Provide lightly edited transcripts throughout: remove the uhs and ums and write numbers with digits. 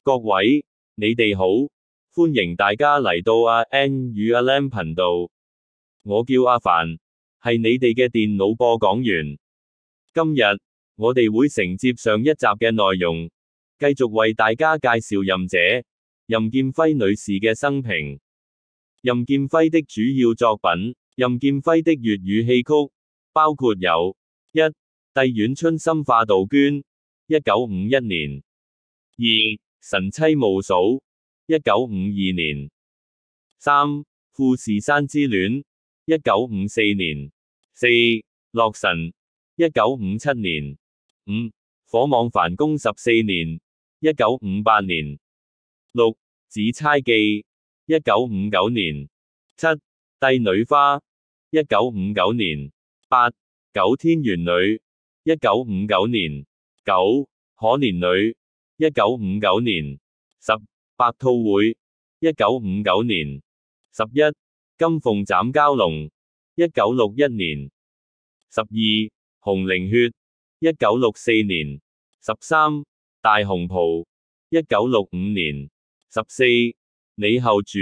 各位，你哋好，歡迎大家嚟到阿 N 與阿 Lam 頻道。我叫阿凡，係你哋嘅電腦播講員。今日，我哋會承接上一集嘅內容，繼續為大家介紹任姐，任劍輝女士嘅生平。任劍輝的主要作品，任劍輝的粵語戲曲，包括有：一、帝苑春心化杜鵑，1951年；二、神妻無數，1952年；三、富士山之戀，1954年；四、洛神，1957年；五、火網繁宮14年，1958年；六、紫釵記，1959年；七、帝女花，1959年；八、九天玄女，1959年；九、可憐女，1959年；十、白兔會，1959年；十一、金鳳斬蛟龍，1961年；十二、紅菱血，1964年；十三、大紅袍，1965年；十四、李後主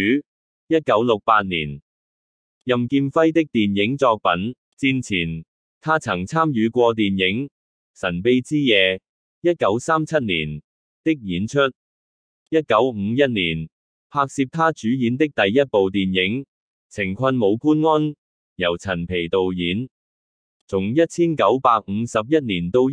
，1968年。任劍輝的電影作品，戰前，他曾參與過電影《神秘之夜》1937年的演出。1951年，拍攝他主演的第一部電影《情困武官安》，由陳皮導演。從1951年到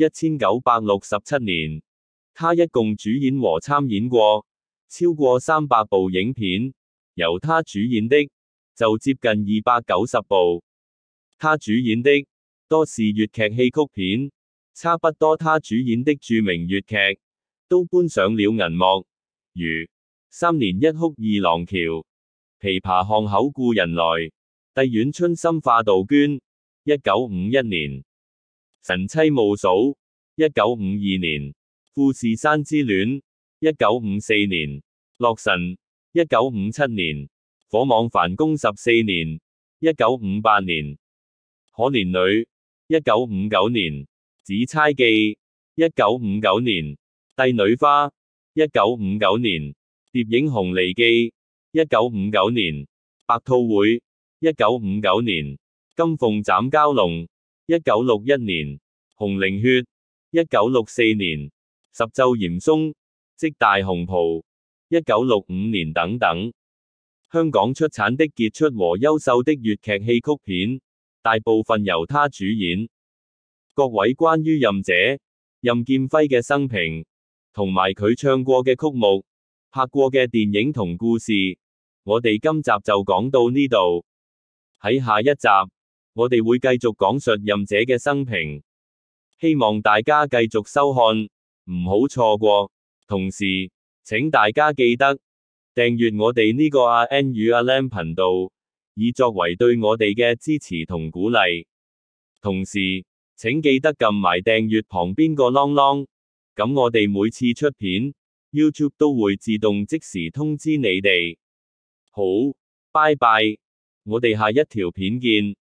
1967年，他一共主演和參演過超過300部影片，由他主演的就接近290部。他主演的多是粵劇戲曲片，差不多他主演的著名粵劇都搬上了銀幕，如《3年1哭二郎橋》、《琵琶巷口故人來》、《帝苑春心化杜鵑》1951年、神妻無數1952年、富士山之戀1954年、洛神1957年、火網繁宮14年1958年、可憐女1959年、紫釵記1959年、帝女花1959年、蝶影紅梨記1959年、白兔會1959年、金鳳斬蛟龍1961年、紅菱血1964年、十奏嚴嵩即大紅袍1965年等等。香港出產的傑出和優秀的粵劇戲曲片，大部分由他主演。各位，關於任姐，任劍輝嘅生平，同埋佢唱過嘅曲目、拍過嘅電影同故事，我哋今集就講到呢度。喺下一集，我哋會繼續講述任姐嘅生平，希望大家繼續收看，唔好錯過。同時，請大家記得訂閱我哋呢個阿 N 與阿 Lam 頻道，以作為對我哋嘅支持同鼓勵。同時，請記得撳埋訂閱旁邊個啷啷，咁我哋每次出片，YouTube 都會自動即時通知你哋。好，拜拜，我哋下一條片見。